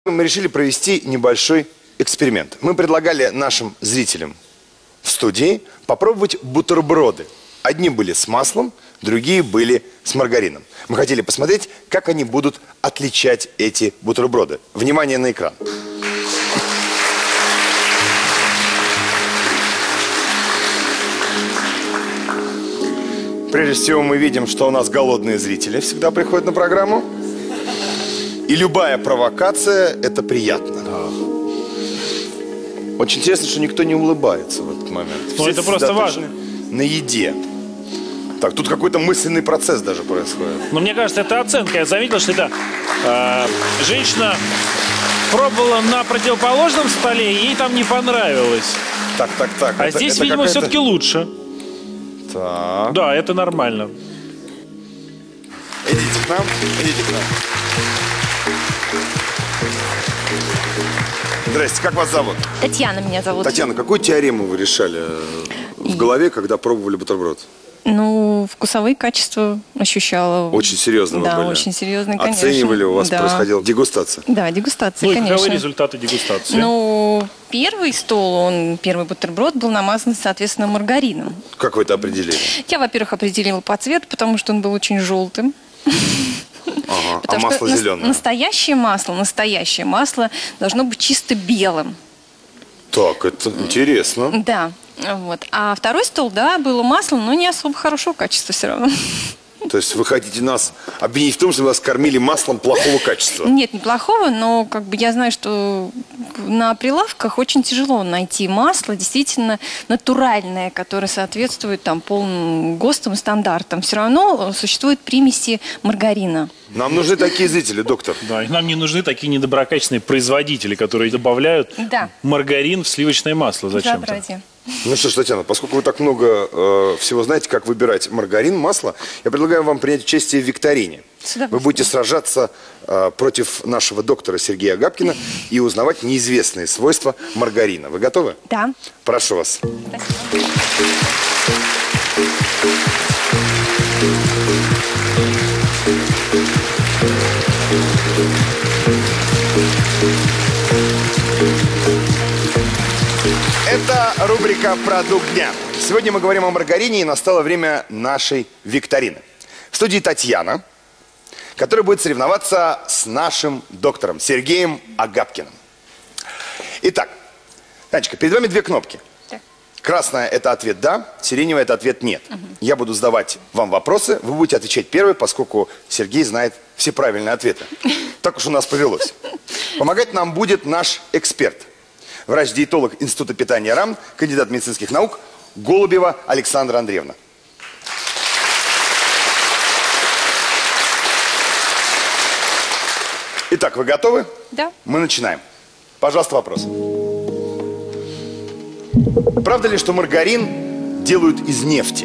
Мы решили провести небольшой эксперимент. Мы предлагали нашим зрителям в студии попробовать бутерброды. Одни были с маслом, другие были с маргарином. Мы хотели посмотреть, как они будут отличать эти бутерброды. Внимание на экран. Прежде всего мы видим, что у нас голодные зрители всегда приходят на программу. И любая провокация – это приятно. Очень интересно, что никто не улыбается в этот момент. Ну, это просто важно. На еде. Так, тут какой-то мысленный процесс даже происходит. Но мне кажется, это оценка. Я заметил, что это женщина пробовала на противоположном столе, и ей там не понравилось. Так. А здесь, видимо, все-таки лучше. Так. Да, это нормально. Идите к нам, идите к нам. Здрасте, как вас зовут? Татьяна меня зовут. Татьяна, какую теорему вы решали в голове, когда пробовали бутерброд? Ну, вкусовые качества ощущала. Очень серьезно вы Да, были? очень серьезно, конечно. Оценивали, у вас да. происходила дегустация? Да, дегустация, Ну и конечно. каковы результаты дегустации? Ну, первый стол, первый бутерброд был намазан, соответственно, маргарином. Как вы это определили? Я, во-первых, определила по цвету, потому что он был очень желтым. Ага. А Потому масло что зеленое? настоящее масло должно быть чисто белым. Так, это интересно. Да, вот. А второй стол, да, было масло, но не особо хорошего качества все равно. То есть вы хотите нас обвинить в том, что вас кормили маслом плохого качества? Нет, неплохого, но как бы я знаю, что на прилавках очень тяжело найти масло действительно натуральное, которое соответствует там полным ГОСТам и стандартам. Все равно существуют примеси маргарина. Нам нужны такие зрители, доктор. Да, и нам не нужны такие недоброкачественные производители, которые добавляют маргарин в сливочное масло зачем-то. Ну что ж, Татьяна, поскольку вы так много всего знаете, как выбирать маргарин, масло, я предлагаю вам принять участие в викторине. Вы будете сражаться против нашего доктора Сергея Агапкина и узнавать неизвестные свойства маргарина. Вы готовы? Да. Прошу вас. Спасибо. Это рубрика «Продукт дня». Сегодня мы говорим о маргарине, и настало время нашей викторины. В студии Татьяна, которая будет соревноваться с нашим доктором Сергеем Агапкиным. Итак, Танечка, перед вами две кнопки. Красная – это ответ «да», сиреневая – это ответ «нет». Я буду задавать вам вопросы, вы будете отвечать первой, поскольку Сергей знает все правильные ответы. Так уж у нас повелось. Помогать нам будет наш эксперт. Врач-диетолог Института питания РАН, кандидат медицинских наук Голубева Александра Андреевна. Итак, вы готовы? Да. Мы начинаем. Пожалуйста, вопрос. Правда ли, что маргарин делают из нефти?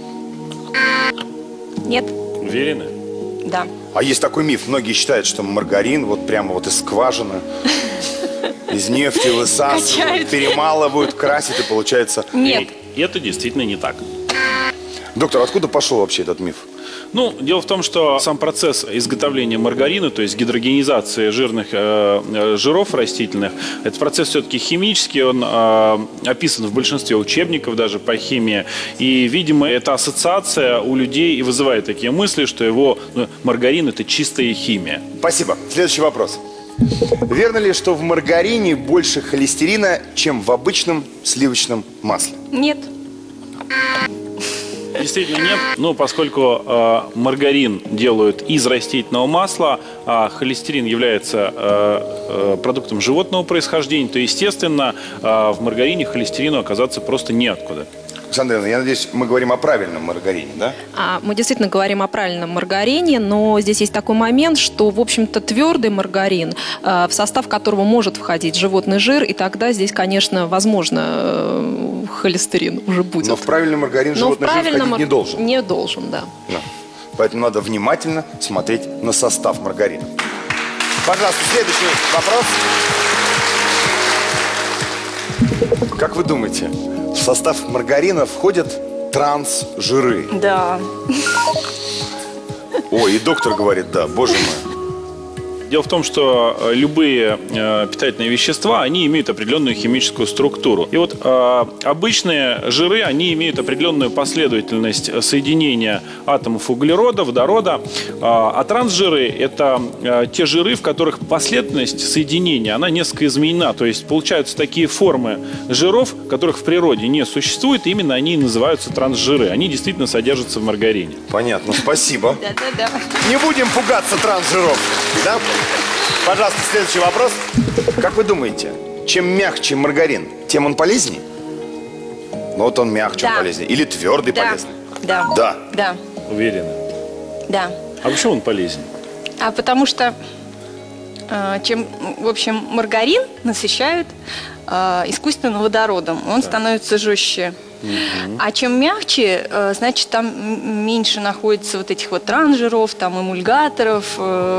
Нет. Уверены? Да. А есть такой миф. Многие считают, что маргарин вот прямо вот из скважины, из нефти высасывают, перемалывают, красят, и получается... Нет. И это действительно не так. Доктор, откуда пошел вообще этот миф? Ну, дело в том, что сам процесс изготовления маргарина, то есть гидрогенизации жирных жиров растительных, этот процесс все-таки химический, он описан в большинстве учебников даже по химии. И, видимо, эта ассоциация у людей и вызывает такие мысли, что маргарин – это чистая химия. Спасибо. Следующий вопрос. Верно ли, что в маргарине больше холестерина, чем в обычном сливочном масле? Нет. Действительно нет, но поскольку маргарин делают из растительного масла, а холестерин является продуктом животного происхождения, то, естественно, в маргарине холестерину оказаться просто неоткуда. Александра Ивановна, я надеюсь, мы говорим о правильном маргарине, да? Мы действительно говорим о правильном маргарине, но здесь есть такой момент, что, в общем-то, твердый маргарин, в состав которого может входить животный жир, и тогда здесь, конечно, возможно, холестерин уже будет. Но в правильный маргарин животный жир входить не должен. Не должен, да. Поэтому надо внимательно смотреть на состав маргарина. Пожалуйста, следующий вопрос. Как вы думаете, в состав маргарина входят трансжиры? Да. Ой, и доктор говорит, да, боже мой. Дело в том, что любые питательные вещества, они имеют определенную химическую структуру. И вот обычные жиры, они имеют определенную последовательность соединения атомов углерода, водорода. А трансжиры – это те жиры, в которых последовательность соединения, она несколько изменена. То есть получаются такие формы жиров, которых в природе не существует, и именно они и называются трансжиры. Они действительно содержатся в маргарине. Понятно, спасибо. Да-да-да. Не будем пугаться трансжиров, да? Пожалуйста, следующий вопрос. Как вы думаете, чем мягче маргарин, тем он полезнее? Ну вот он мягче, он Да. полезнее. Или твердый Да. полезный? Да. Да. Да. Уверены? Да. А почему он полезен? А потому что чем, в общем, маргарин насыщают искусственным водородом, он становится жестче. А чем мягче, значит, там меньше находится вот этих вот трансжиров, там эмульгаторов,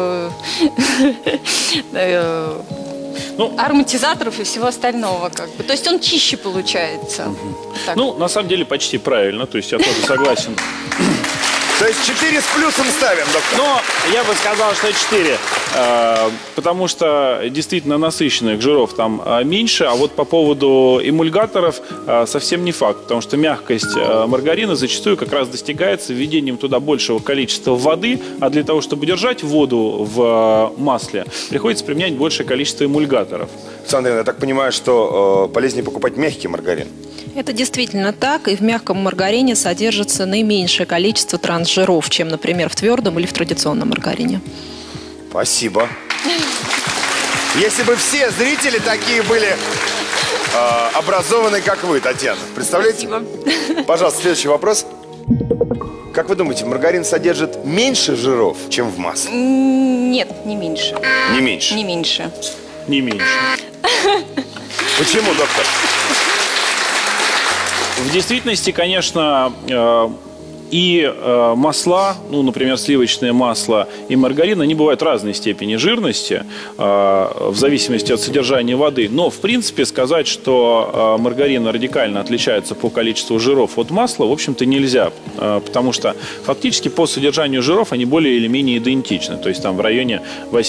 ароматизаторов и всего остального, как бы. То есть он чище получается. Так. Ну, на самом деле, почти правильно. То есть я тоже согласен. То есть 4 с плюсом ставим, доктор. Но я бы сказал, что 4. Потому что действительно насыщенных жиров там меньше. А вот по поводу эмульгаторов совсем не факт. Потому что мягкость маргарина зачастую как раз достигается введением туда большего количества воды. А для того, чтобы держать воду в масле, приходится применять большее количество эмульгаторов. Александр, я так понимаю, что полезнее покупать мягкий маргарин. Это действительно так, и в мягком маргарине содержится наименьшее количество трансжиров, чем, например, в твердом или в традиционном маргарине. Спасибо. Если бы все зрители такие были образованы, как вы, Татьяна. Представляете? Спасибо. Пожалуйста, следующий вопрос. Как вы думаете, маргарин содержит меньше жиров, чем в масле? Нет, не меньше. Не меньше? Не меньше. Не меньше. Почему, доктор? В действительности, конечно, и масла, ну, например, сливочное масло и маргарин, они бывают разной степени жирности, в зависимости от содержания воды. Но, в принципе, сказать, что маргарин радикально отличается по количеству жиров от масла, в общем-то, нельзя. Потому что фактически по содержанию жиров они более или менее идентичны. То есть там в районе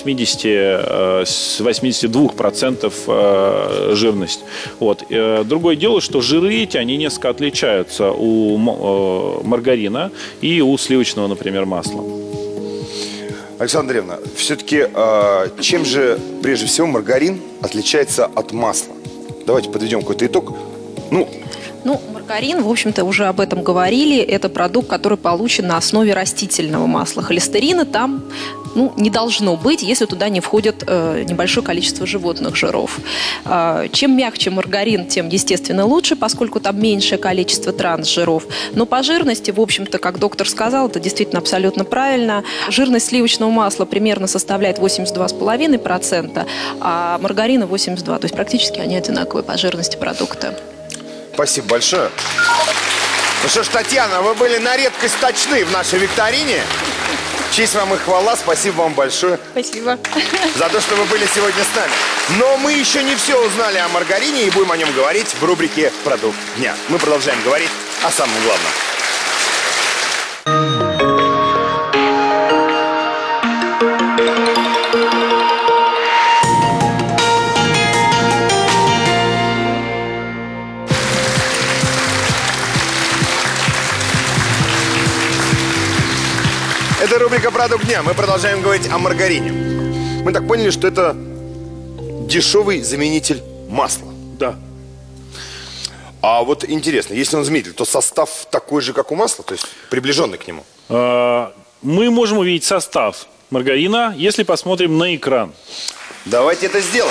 82% жирность. Вот. Другое дело, что жиры эти, они несколько отличаются у маргарина и у сливочного, например, масла. Александра Андреевна, все-таки чем же прежде всего маргарин отличается от масла? Давайте подведем какой-то итог. Ну, маргарин, в общем-то, уже об этом говорили. Это продукт, который получен на основе растительного масла. Холестерина там не должно быть, если туда не входит небольшое количество животных жиров. Чем мягче маргарин, тем, естественно, лучше, поскольку там меньшее количество трансжиров. Но по жирности, в общем-то, как доктор сказал, это действительно абсолютно правильно. Жирность сливочного масла примерно составляет 82,5%, а маргарина 82%. То есть практически они одинаковые по жирности продукта. Спасибо большое. Ну что ж, Татьяна, вы были на редкость точны в нашей викторине. Честь вам и хвала. Спасибо вам большое. Спасибо. За то, что вы были сегодня с нами. Но мы еще не все узнали о маргарине и будем о нем говорить в рубрике «Продукт дня». Мы продолжаем говорить о самом главном. Это рубрика «Продукт дня». Мы продолжаем говорить о маргарине. Мы так поняли, что это дешевый заменитель масла. Да. А вот интересно, если он заменитель, то состав такой же, как у масла, то есть приближенный к нему? Мы можем увидеть состав маргарина, если посмотрим на экран. Давайте это сделаем.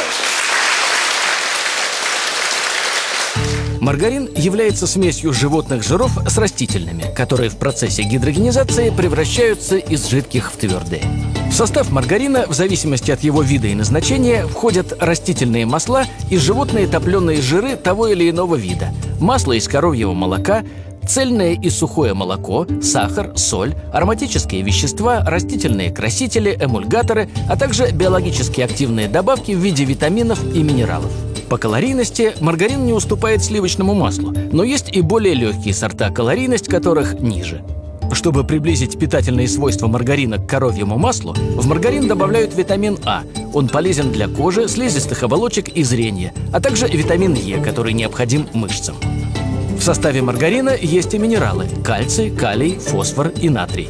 Маргарин является смесью животных жиров с растительными, которые в процессе гидрогенизации превращаются из жидких в твердые. В состав маргарина, в зависимости от его вида и назначения, входят растительные масла и животные топленые жиры того или иного вида, масло из коровьего молока, цельное и сухое молоко, сахар, соль, ароматические вещества, растительные красители, эмульгаторы, а также биологически активные добавки в виде витаминов и минералов. По калорийности маргарин не уступает сливочному маслу, но есть и более легкие сорта, калорийность которых ниже. Чтобы приблизить питательные свойства маргарина к коровьему маслу, в маргарин добавляют витамин А. Он полезен для кожи, слизистых оболочек и зрения, а также витамин Е, который необходим мышцам. В составе маргарина есть и минералы – кальций, калий, фосфор и натрий.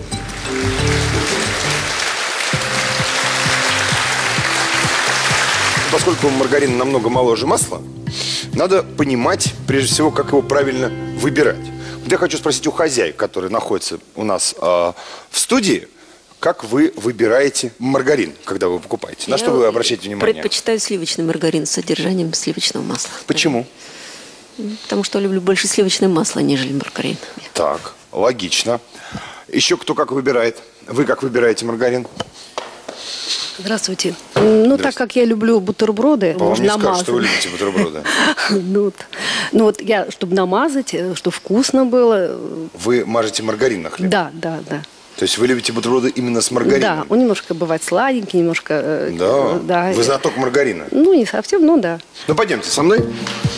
Поскольку маргарин намного моложе масла, надо понимать, прежде всего, как его правильно выбирать. Вот я хочу спросить у хозяек, которые находятся у нас в студии, как вы выбираете маргарин, когда вы покупаете? На что вы обращаете внимание? Предпочитаю сливочный маргарин с содержанием сливочного масла. Почему? Потому что люблю больше сливочное масло, нежели маргарин. Так, логично. Еще кто как выбирает? Вы как выбираете маргарин? Здравствуйте. Ну, так как я люблю бутерброды, По вам не скажешь, намазать. что вы любите бутерброды. Ну вот я, чтобы намазать, чтобы вкусно было. Вы мажете маргарин на хлеб? Да. То есть вы любите бутерброды именно с маргарином? Да, он немножко бывает сладенький, немножко... Да. Вы знаток маргарина? Ну, не совсем, но да. Ну, пойдемте со мной.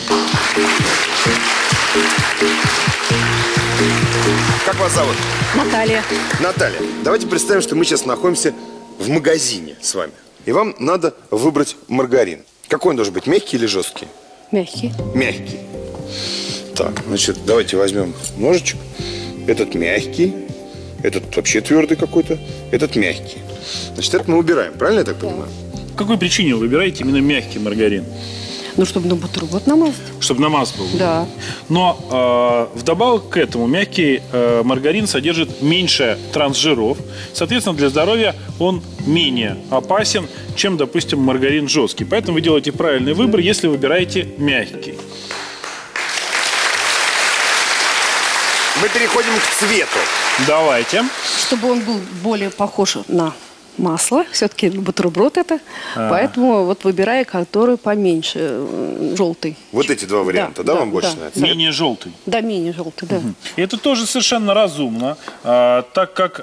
Как вас зовут? Наталья. Наталья. Давайте представим, что мы сейчас находимся в магазине с вами. И вам надо выбрать маргарин. Какой он должен быть, мягкий или жесткий? Мягкий. Мягкий. Так, значит, давайте возьмем ножичек. Этот мягкий. Этот вообще твердый какой-то. Этот мягкий. Значит, это мы убираем. Правильно я так понимаю? По какой причине вы выбираете именно мягкий маргарин? Ну, чтобы на бутерброд намазать. Чтобы намаз был. Да. Но вдобавок к этому мягкий маргарин содержит меньше трансжиров. Соответственно, для здоровья он менее опасен, чем, допустим, маргарин жесткий. Поэтому вы делаете правильный выбор, если выбираете мягкий. Мы переходим к цвету. Давайте. Чтобы он был более похож на масло. Все-таки бутерброд это. Поэтому вот выбираю, который поменьше, желтый. Вот эти два варианта, да, вам больше нравится? Менее желтый. Да, менее желтый, да. И это тоже совершенно разумно, так как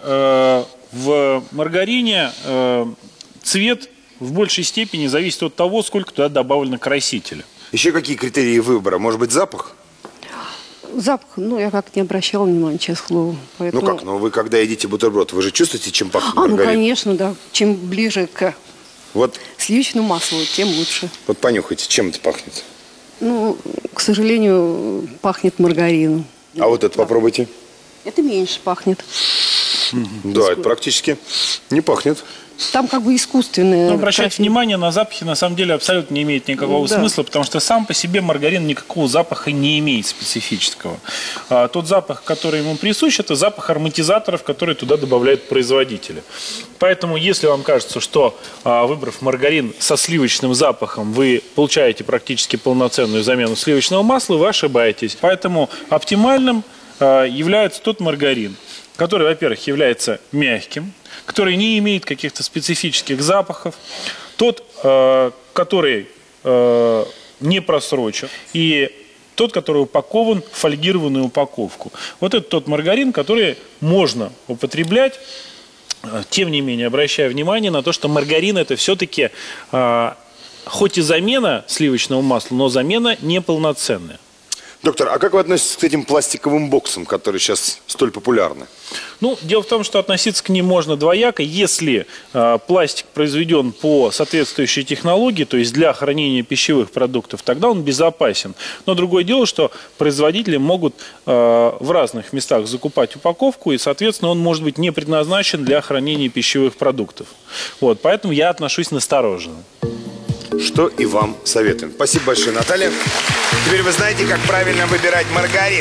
в маргарине цвет в большей степени зависит от того, сколько туда добавлено красителя. Еще какие критерии выбора? Может быть, запах? Запах, ну, я как не обращала внимания, честное слово. Поэтому... Ну как, ну вы когда едите бутерброд, вы же чувствуете, чем пахнет ну, маргарин? конечно, да. Чем ближе к Вот, сливочному маслу, тем лучше. вот понюхайте, чем это пахнет. Ну, к сожалению, пахнет маргарином. А вот это попробуйте. Это меньше пахнет. Да, это практически не пахнет. Там как бы искусственное. Но обращать внимание на запахи на самом деле абсолютно не имеет никакого Да. смысла, потому что сам по себе маргарин никакого запаха не имеет специфического. Тот запах, который ему присущ, это запах ароматизаторов, которые туда добавляют производители. Поэтому, если вам кажется, что выбрав маргарин со сливочным запахом, вы получаете практически полноценную замену сливочного масла, вы ошибаетесь. Поэтому оптимальным является тот маргарин, который, во-первых, является мягким, который не имеет каких-то специфических запахов, тот, который не просрочен, и тот, который упакован в фольгированную упаковку. Вот это тот маргарин, который можно употреблять, тем не менее, обращая внимание на то, что маргарин – это все-таки хоть и замена сливочного масла, но замена неполноценная. Доктор, а как вы относитесь к этим пластиковым боксам, которые сейчас столь популярны? Ну, дело в том, что относиться к ним можно двояко. Если пластик произведен по соответствующей технологии, то есть для хранения пищевых продуктов, тогда он безопасен. Но другое дело, что производители могут в разных местах закупать упаковку, и, соответственно, он может быть не предназначен для хранения пищевых продуктов. Вот, поэтому я отношусь настороженно. Что и вам советуем. Спасибо большое, Наталья. Теперь вы знаете, как правильно выбирать маргарин.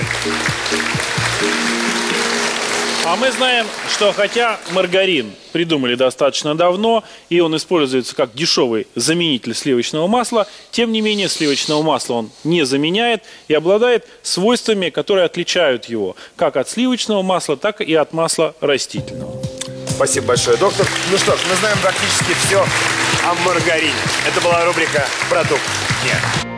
А мы знаем, что хотя маргарин придумали достаточно давно, и он используется как дешевый заменитель сливочного масла, тем не менее сливочного масла он не заменяет и обладает свойствами, которые отличают его как от сливочного масла, так и от масла растительного. Спасибо большое, доктор. Ну что ж, мы знаем практически все о маргарине. Это была рубрика «Продукт дня».